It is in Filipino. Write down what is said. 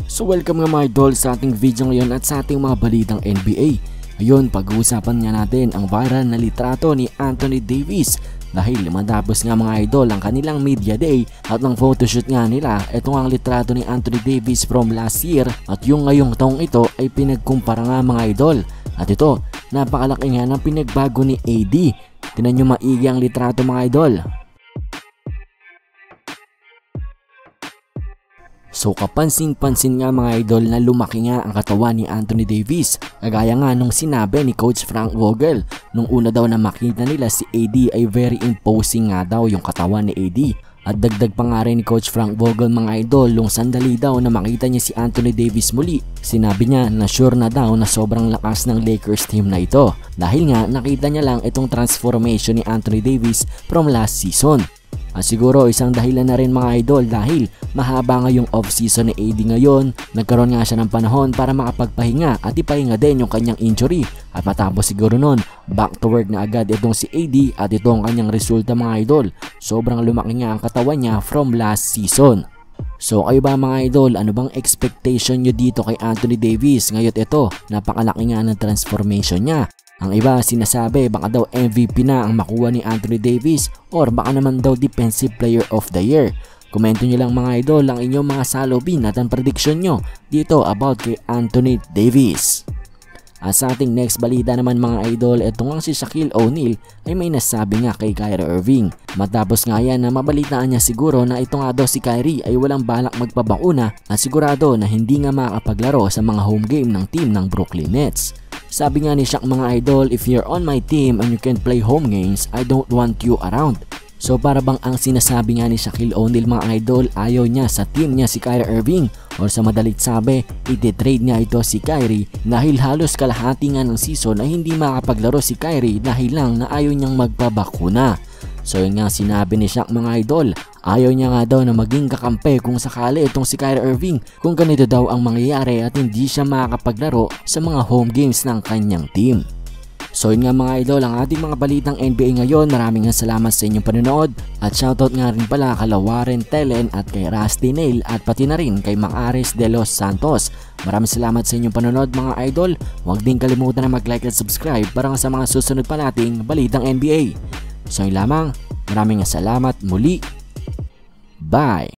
So welcome nga mga idol sa ating video ngayon at sa ating mga balitang NBA. Ayun, pag-uusapan nga natin ang viral na litrato ni Anthony Davis dahil matapos nga mga idol ang kanilang media day at ang photoshoot nga nila. Ito nga ang litrato ni Anthony Davis from last year at yung ngayong taong ito ay pinagkumpara nga mga idol. At ito, napakalaki nga ng pinagbago ni AD. Tingnan nyo maigi ang litrato mga idol. So kapansin-pansin nga mga idol na lumaki nga ang katawan ni Anthony Davis. Kagaya nga nung sinabi ni Coach Frank Vogel, nung una daw na makita nila si AD ay very imposing nga daw yung katawan ni AD. At dagdag pa nga rin ni Coach Frank Vogel mga idol, nung sandali daw na makita niya si Anthony Davis muli, sinabi niya na sure na daw na sobrang lakas ng Lakers team na ito. Dahil nga nakita niya lang itong transformation ni Anthony Davis from last season. At siguro isang dahilan na rin mga idol dahil mahaba nga yung off-season ni AD ngayon, nagkaroon nga siya ng panahon para makapagpahinga at ipahinga din yung kanyang injury. At matapos siguro nun, back to work na agad itong si AD at ito ang kanyang resulta mga idol. Sobrang lumaki nga ang katawan niya from last season. So kayo ba mga idol, ano bang expectation nyo dito kay Anthony Davis? Ngayon ito, napakalaki nga ng transformation niya. Ang iba sinasabi baka daw MVP na ang makuha ni Anthony Davis or baka naman daw Defensive Player of the Year. Komento nyo lang mga idol ang inyong mga salubin at ang prediction nyo dito about kay Anthony Davis. At sa ating next balita naman mga idol, ito nga si Shaquille O'Neal ay may nasabi nga kay Kyrie Irving. Matapos nga yan na mabalitaan niya siguro na ito nga daw si Kyrie ay walang balak magpabakuna at sigurado na hindi nga makapaglaro sa mga home game ng team ng Brooklyn Nets. Sabi nga ni Shaq mga idol, if you're on my team and you can play home games, I don't want you around. So para bang ang sinasabi nga ni Shaquille O'Neal mga idol, ayaw niya sa team niya si Kyrie Irving or sa madalit sabi, iti-trade niya ito si Kyrie dahil halos kalahati nga ng season ay hindi makapaglaro si Kyrie dahil lang na ayaw niyang magpabakuna. So yun nga sinabi ni Shaq mga idol, ayaw niya nga daw na maging kakampi kung sakali itong si Kyrie Irving kung ganito daw ang mangyayari at hindi siya makakapaglaro sa mga home games ng kanyang team. So yun nga mga idol ang ating mga balitang NBA ngayon. Maraming salamat sa inyong panonood at shoutout nga rin pala kay Warren Tellen at kay Rusty Nail at pati na rin kay Macaris de los Santos. Maraming salamat sa inyong panonood mga idol. Huwag din kalimutan na mag-like at subscribe para sa mga susunod pa nating balitang NBA. So yun lamang, maraming salamat muli. Bye!